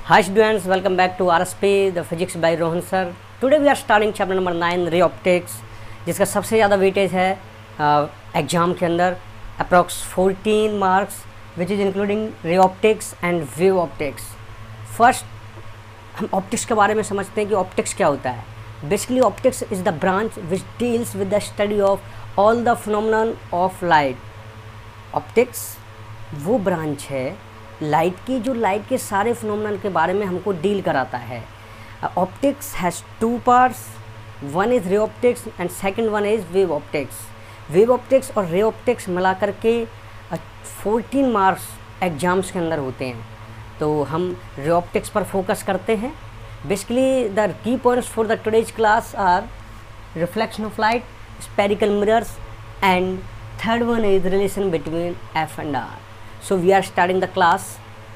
Hi students, welcome back to RSP, the physics by Rohan sir. Today we are starting chapter number 9 ray optics, जिसका सबसे ज़्यादा weightage है exam के अंदर approx 14 marks which is including ray optics and wave optics. First हम optics के बारे में समझते हैं कि ऑप्टिक्स क्या होता है. Basically optics is the branch which deals with the study of all the phenomenon of light. Optics वो ब्रांच है लाइट की जो लाइट के सारे फिनोमेनन के बारे में हमको डील कराता है. Optics has two parts, one is ray optics and second one is wave optics. Wave optics और रे ऑप्टिक्स मिला करके 14 मार्क्स एग्जाम्स के अंदर होते हैं. तो हम रे ऑप्टिक्स पर फोकस करते हैं. Basically the key points for the today's class are reflection of light, spherical mirrors and third one is relation between F and R. So we are starting the class.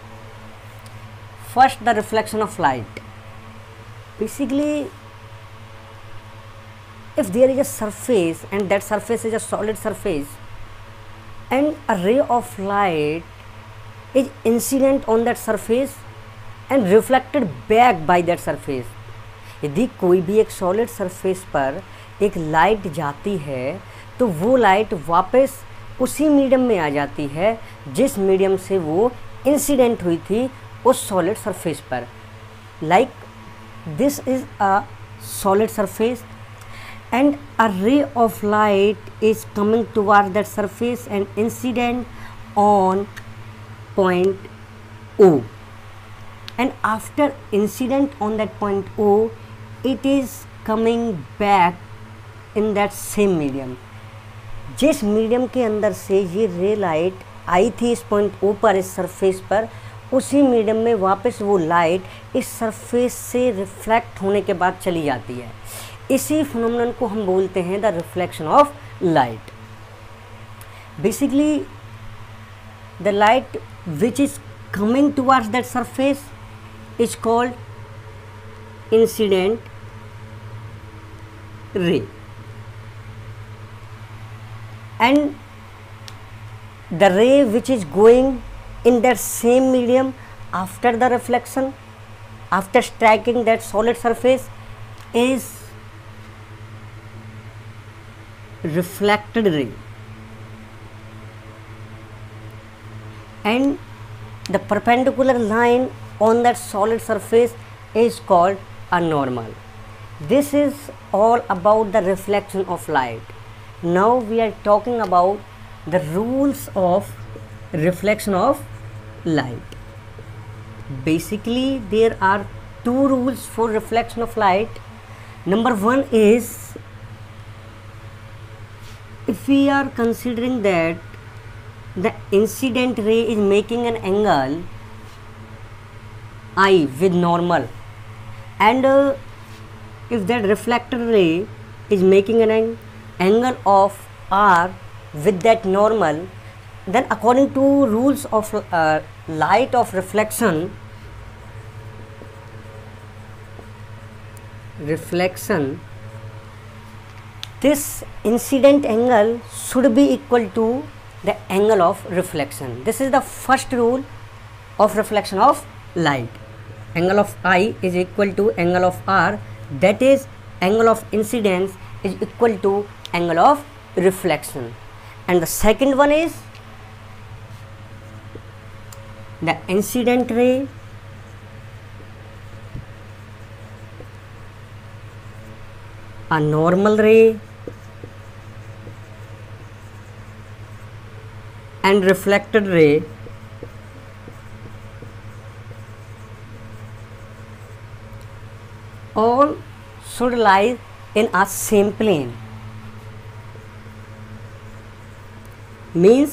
First, the reflection of light. Basically, if there is a surface and that surface is a solid surface and a ray of light is incident on that surface and reflected back by that surface. यदि कोई भी एक solid surface पर एक light जाती है तो वो लाइट वापस उसी मीडियम में आ जाती है जिस मीडियम से वो इंसिडेंट हुई थी उस सॉलिड सरफेस पर. Like this is a solid surface and a ray of light is coming towards that surface and incident on point O. And after incident on that point O it is coming back in that same medium. जिस medium के अंदर से ये रे light आई थी इस point O पर, इस सरफेस पर, उसी मीडियम में वापस वो लाइट इस सरफेस से रिफ्लेक्ट होने के बाद चली जाती है. इसी फिनोमेनन को हम बोलते हैं the reflection of light. Basically the light which is coming towards that surface is called incident ray. And the ray which is going in that same medium after the reflection, after striking that solid surface, is reflected ray. And the perpendicular line on that solid surface is called a normal. This is all about the reflection of light. Now we are talking about the rules of reflection of light. Basically there are two rules for reflection of light. Number one is, if we are considering that the incident ray is making an angle I with normal, and if that reflected ray is making an angle of R with that normal, then according to rules of light of reflection, this incident angle should be equal to the angle of reflection. This is the first rule of reflection of light. Angle of I is equal to angle of R, that is angle of incidence is equal to angle of reflection. And the second one is the incident ray a normal ray and reflected ray all should lie in a same plane. Means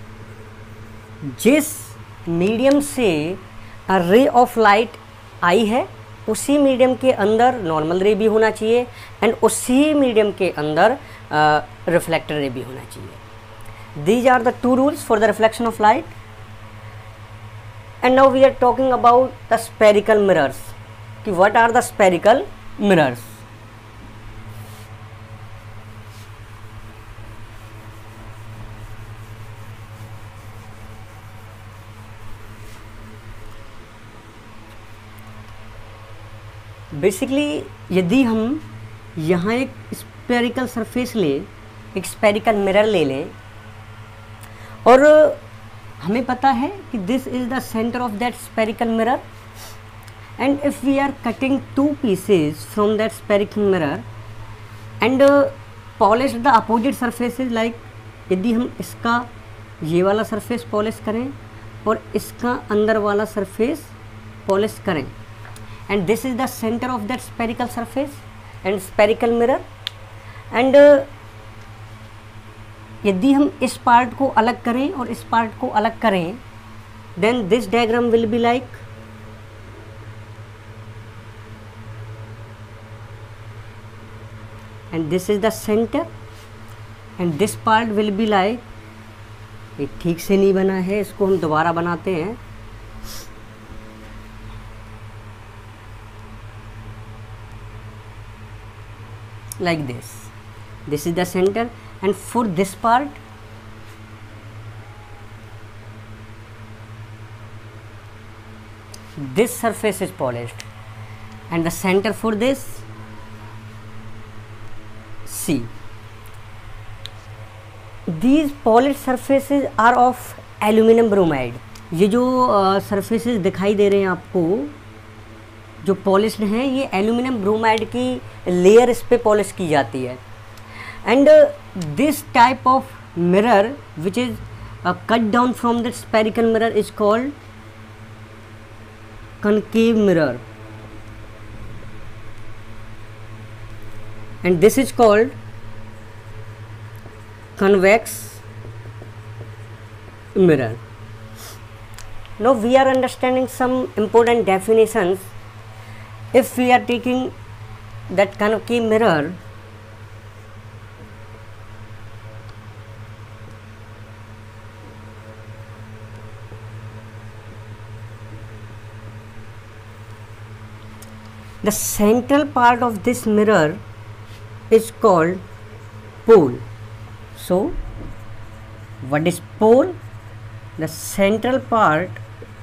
जिस मीडियम से ray of light आई है उसी medium के अंदर normal रे भी होना चाहिए एंड उसी मीडियम के अंदर रिफ्लेक्टर रे भी होना चाहिए. These are the two rules for the reflection of light. And now we are talking about the spherical mirrors. कि what are the spherical mirrors. Basically यदि हम यहाँ एक स्पेरिकल सरफेस लें, एक स्पेरिकल मिरर ले लें, और हमें पता है कि this is the centre of that spherical mirror, and if we are cutting two pieces from that spherical mirror and polish the opposite surfaces, like यदि हम इसका ये वाला सरफेस पॉलिश करें और इसका अंदर वाला सरफेस पॉलिश करें, and this is the centre of that spherical surface and spherical mirror, and यदि हम इस पार्ट को अलग करें और इस पार्ट को अलग करें, then this diagram will be like, and this is the centre, and this part will be like, ये ठीक से नहीं बना है, इसको हम दोबारा बनाते हैं। Like this is the center, and for this part this surface is polished, and the center for this, see, these polished surfaces are of aluminum bromide। ये जो surfaces दिखाई दे रहे हैं आपको, जो पॉलिश्ड हैं, ये एल्यूमिनियम ब्रोमाइड की लेयर इस पे पॉलिश की जाती है। And this type of mirror which is cut down from the spherical mirror is called concave mirror, and this is called convex mirror. Now we are understanding some important definitions. If we are taking that concave mirror, the central part of this mirror is called pole. So what is pole? The central part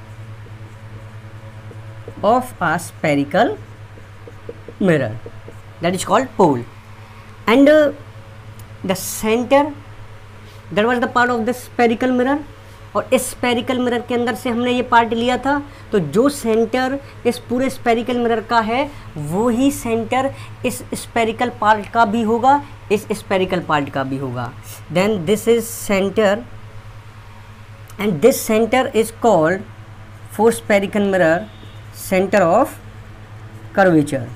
of a spherical mirror, that is called pole, and the center, that was the part of the spherical mirror। और इस spherical mirror के अंदर से हमने ये part लिया था, तो जो सेंटर इस पूरे स्पेरिकल मिरर का है वो ही सेंटर इस स्पेरिकल पार्ट का भी होगा, इस स्पेरिकल पार्ट का भी होगा। Then this is centre, and this centre is called for spherical mirror centre of curvature.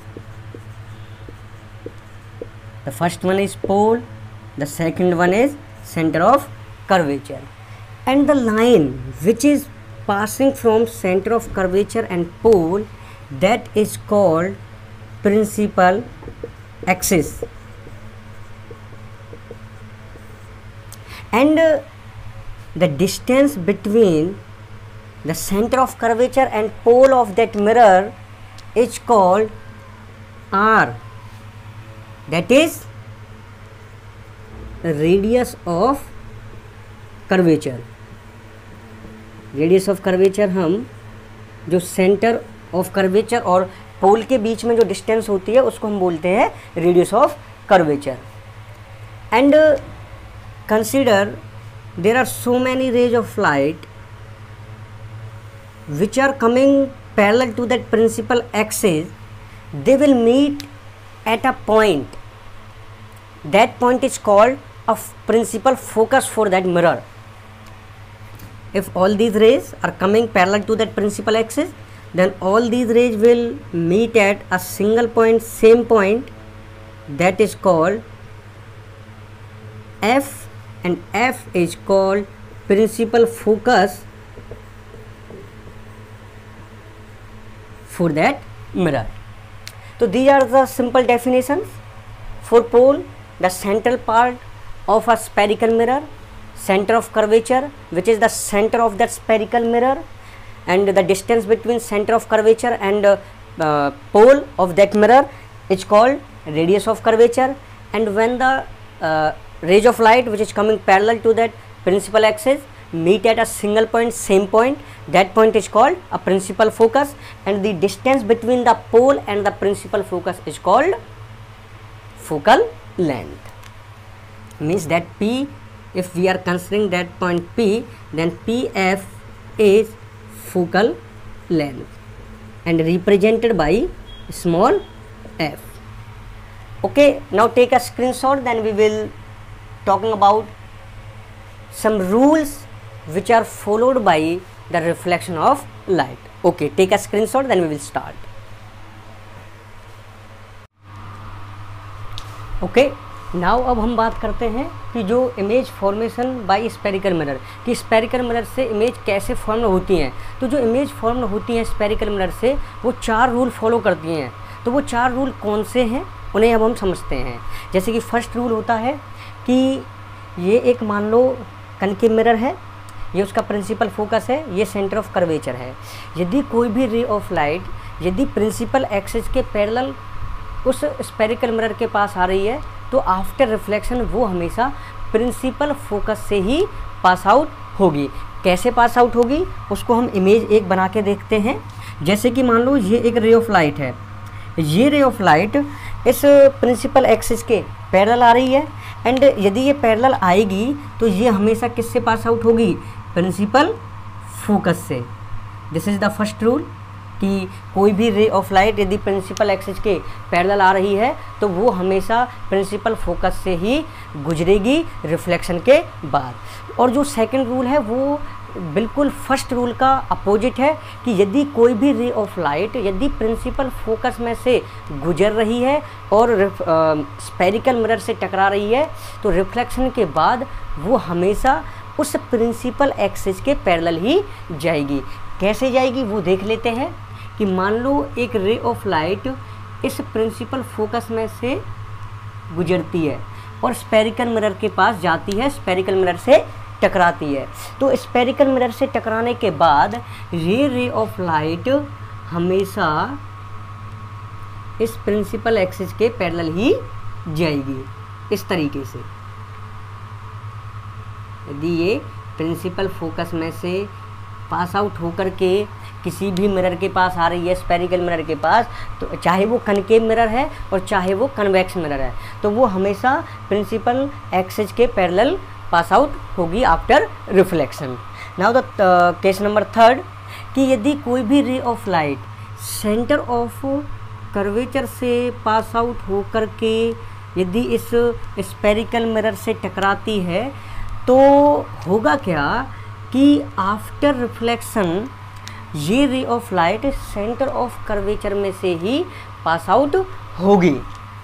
The first one is pole, the second one is centre of curvature, and the line which is passing from center of curvature and pole, that is called principal axis, and the distance between the center of curvature and pole of that mirror is called R, that is radius of curvature. Radius of curvature हम जो centre of curvature और पोल के बीच में जो distance होती है उसको हम बोलते हैं radius of curvature. And consider there are so many rays of light which are coming parallel to that principal axis, they will meet at a point, that point is called a principal focus for that mirror. If all these rays are coming parallel to that principal axis, then all these rays will meet at a single point, same point, that is called F, and F is called principal focus for that mirror. So these are the simple definitions. For pole, the central part of a spherical mirror, center of curvature, which is the center of that spherical mirror, and the distance between center of curvature and pole of that mirror is called radius of curvature. And when the rays of light which is coming parallel to that principal axis, meet at a single point, same point, that point is called a principal focus, and the distance between the pole and the principal focus is called focal length. Means that P, if we are considering that point P, then PF is focal length and represented by small f. Okay, now take a screenshot, then we will talking about some rules which are followed by the reflection of light. Okay, take a screenshot, then we will start. Okay, now अब हम बात करते हैं कि जो image formation by spherical mirror, कि spherical mirror से image कैसे फॉर्म होती हैं। तो जो इमेज फॉर्म होती हैं स्पेरिकल मिरर से, वो 4 रूल फॉलो करती हैं। तो वो 4 रूल कौन से हैं उन्हें अब हम समझते हैं। जैसे कि फर्स्ट रूल होता है कि ये एक मान लो कनकेव मिरर है, ये उसका प्रिंसिपल फोकस है, ये सेंटर ऑफ कर्वेचर है। यदि कोई भी रे ऑफ लाइट यदि प्रिंसिपल एक्सिस के पैरेलल उस स्पेरिकल मिरर के पास आ रही है, तो आफ्टर रिफ्लेक्शन वो हमेशा प्रिंसिपल फोकस से ही पास आउट होगी। कैसे पास आउट होगी उसको हम इमेज एक बना के देखते हैं। जैसे कि मान लो ये एक रे ऑफ लाइट है, ये रे ऑफ लाइट इस प्रिंसिपल एक्सिस के पैरेलल आ रही है, एंड यदि ये पैरेलल आएगी तो ये हमेशा किससे पास आउट होगी, प्रिंसिपल फोकस से। This is the first rule कि कोई भी रे ऑफ लाइट यदि प्रिंसिपल एक्सिस के पैरेलल आ रही है तो वो हमेशा प्रिंसिपल फोकस से ही गुजरेगी रिफ्लेक्शन के बाद। और जो सेकंड रूल है वो बिल्कुल फर्स्ट रूल का अपोजिट है कि यदि कोई भी रे ऑफ लाइट यदि प्रिंसिपल फोकस में से गुजर रही है और स्पेरिकल मिरर से टकरा रही है, तो रिफ्लेक्शन के बाद वो हमेशा उस प्रिंसिपल एक्सिस के पैरेलल ही जाएगी। कैसे जाएगी वो देख लेते हैं कि मान लो एक रे ऑफ लाइट इस प्रिंसिपल फोकस में से गुजरती है और स्पेरिकल मिरर के पास जाती है, स्पेरिकल मिरर से टकराती है। तो स्पेरिकल मिरर से टकराने के बाद ये रे ऑफ लाइट हमेशा इस प्रिंसिपल एक्सिस के पैरेलल ही जाएगी इस तरीके से। यदि ये प्रिंसिपल फोकस में से पास आउट होकर के किसी भी मिरर के पास आ रही है, स्पेरिकल मिरर के पास, तो चाहे वो कनकेव मिरर है और चाहे वो कन्वेक्स मिरर है, तो वो हमेशा प्रिंसिपल एक्सिस के पैरेलल पास आउट होगी after reflection. Now the case number 3 कि यदि कोई भी ray of light centre of curvature से पास आउट होकर के यदि इस स्पेरिकल मिरर से टकराती है, तो होगा क्या कि आफ्टर रिफ्लेक्शन ये ray of light centre of curvature में से ही पास आउट होगी।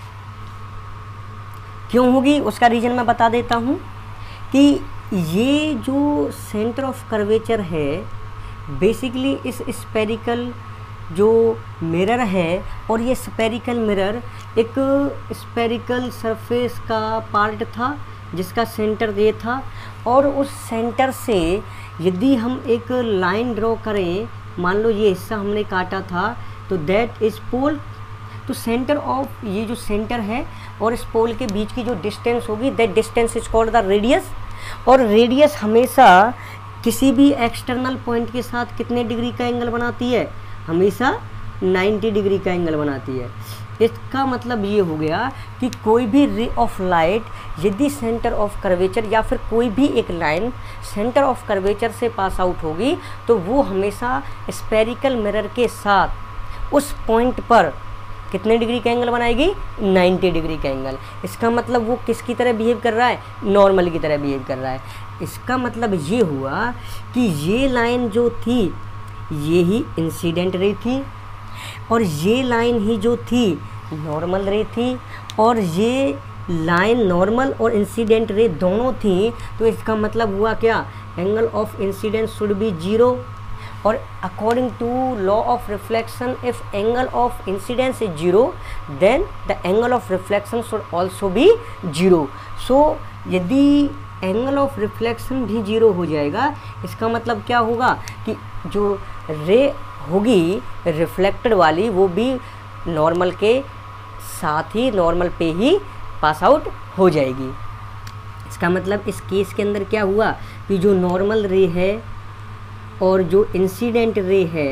क्यों होगी उसका रीज़न मैं बता देता हूँ कि ये जो सेंटर ऑफ कर्वेचर है बेसिकली इस स्पेरिकल जो मिरर है, और ये स्पेरिकल मिरर एक स्पेरिकल सरफेस का पार्ट था जिसका सेंटर ये था, और उस सेंटर से यदि हम एक लाइन ड्रॉ करें, मान लो ये हिस्सा हमने काटा था, तो दैट इज पोल। तो सेंटर ऑफ ये जो सेंटर है और इस पोल के बीच की जो डिस्टेंस होगी that distance is called the radius. और रेडियस हमेशा किसी भी एक्सटर्नल पॉइंट के साथ कितने डिग्री का एंगल बनाती है, हमेशा 90 डिग्री का एंगल बनाती है। इसका मतलब ये हो गया कि कोई भी रे ऑफ लाइट यदि सेंटर ऑफ कर्वेचर या फिर कोई भी एक लाइन सेंटर ऑफ कर्वेचर से पास आउट होगी, तो वो हमेशा स्पेरिकल मिरर के साथ उस पॉइंट पर कितने डिग्री का एंगल बनाएगी, 90 डिग्री का एंगल। इसका मतलब वो किसकी तरह बिहेव कर रहा है, नॉर्मल की तरह बिहेव कर रहा है। इसका मतलब ये हुआ कि ये लाइन जो थी ये ही इंसिडेंट रे थी, और ये लाइन ही जो थी नॉर्मल रे थी, और ये लाइन नॉर्मल और इंसिडेंट रे दोनों थी। तो इसका मतलब हुआ क्या, angle of incidence should be 0, और according to law of reflection if angle of incidence is 0 then the angle of reflection should also be 0। So यदि एंगल ऑफ रिफ्लेक्शन भी 0 हो जाएगा, इसका मतलब क्या होगा कि जो रे होगी रिफ्लेक्टेड वाली वो भी नॉर्मल के साथ ही नॉर्मल पे ही पास आउट हो जाएगी। इसका मतलब इस केस के अंदर क्या हुआ कि जो नॉर्मल रे है और जो इंसिडेंट रे है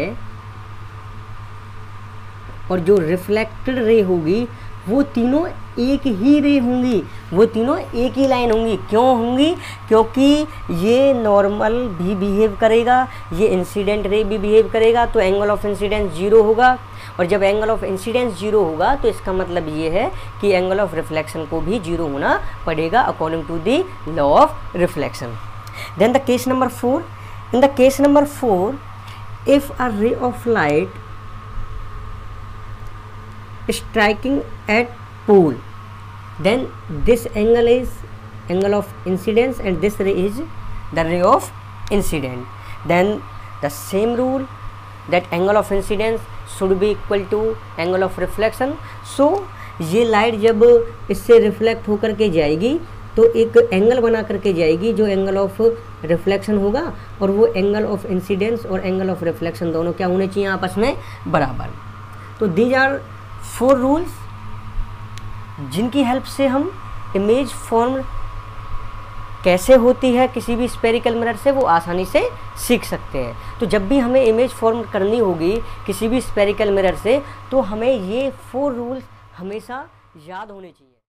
और जो रिफ्लेक्टेड रे होगी वो तीनों एक ही रे होंगी, वो तीनों एक ही लाइन होंगी। क्यों होंगी? क्योंकि ये नॉर्मल भी बिहेव करेगा, ये इंसिडेंट रे भी बिहेव करेगा, तो एंगल ऑफ इंसिडेंस 0 होगा। और जब एंगल ऑफ इंसिडेंस 0 होगा तो इसका मतलब ये है कि एंगल ऑफ रिफ्लेक्शन को भी 0 होना पड़ेगा according to the law of reflection. Then the case number 4, in the case number 4, if a ray of light striking at pole, then this angle is angle of incidence and this ray is the ray of incident. Then the same rule that angle of incidence should be equal to angle of reflection. So ये light जब इससे reflect होकर के जाएगी तो एक angle बना करके जाएगी जो एंगल ऑफ रिफ्लेक्शन होगा, और वो एंगल ऑफ इंसिडेंस और एंगल ऑफ रिफ्लेक्शन दोनों क्या होने चाहिए आपस में बराबर। तो दीज आर 4 रूल्स जिनकी हेल्प से हम इमेज फॉर्म कैसे होती है किसी भी स्फेरिकल मिरर से वो आसानी से सीख सकते हैं। तो जब भी हमें इमेज फॉर्म करनी होगी किसी भी स्फेरिकल मिरर से तो हमें ये 4 रूल्स हमेशा याद होने चाहिए।